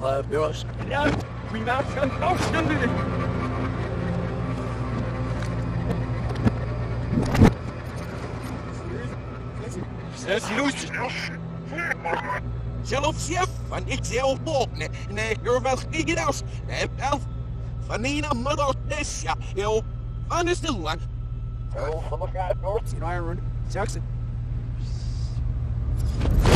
Bios. Ja, wie macht schon aufständig? Zet los. Zelfs chef van ik zelf op. Nee, you're wel geen aus. Nee, elf. Van Nina Mother Tessia. Heel. Van is de one. Oh, van elkaar North in Iron. Jackson.